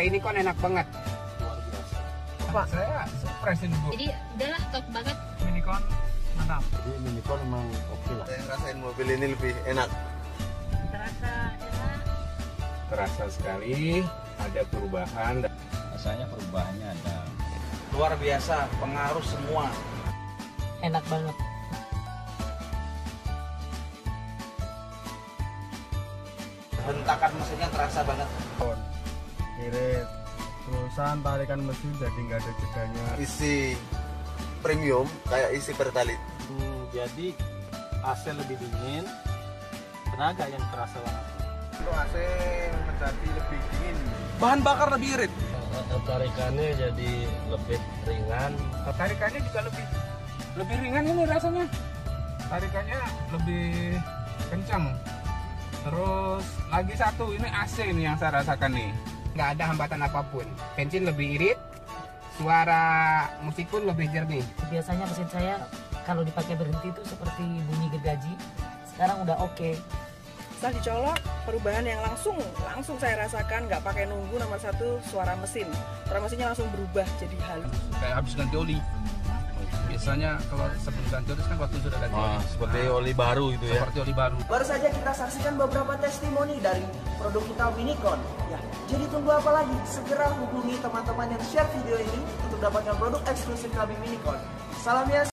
ini kan enak banget. Luar biasa. Pak, saya surprise ini Bu. Jadi udahlah top banget. Minicon mantap. Jadi Minicon memang oke lah. Saya ngerasain mobil ini lebih enak. Terasa enak. Terasa sekali ada perubahan. Rasanya perubahannya ada. Luar biasa, pengaruh semua. Enak banget. Hentakan mesinnya terasa banget. Irit. Terusan tarikan mesin jadi nggak ada jedanya. Isi premium kayak isi Pertalite. Jadi AC lebih dingin, tenaga yang terasa banget. Untuk AC menjadi lebih dingin. Bahan bakar lebih irit. Tarikannya jadi lebih ringan. Tarikannya juga lebih ringan ini rasanya. Tarikannya lebih kencang. Terus lagi satu ini AC nih yang saya rasakan nih. Nggak ada hambatan apapun. Bensin lebih irit, suara musik pun lebih jernih. Biasanya mesin saya kalau dipakai berhenti itu seperti bunyi gergaji. Sekarang udah oke. Setelah dicolok, perubahan yang langsung saya rasakan, nggak pakai nunggu. Nomor satu, suara mesin. Suara mesinnya langsung berubah jadi halus. Kayak habis ganti oli. Biasanya kalau sebelum ganti oli kan waktu sudah ganti oli. Seperti oli baru gitu ya. Seperti oli baru. Baru saja kita saksikan beberapa testimoni dari produk kita Minicon. Ya, jadi tunggu apa lagi? Segera hubungi teman-teman yang share video ini untuk dapatkan produk eksklusif kami Minicon. Salam ya.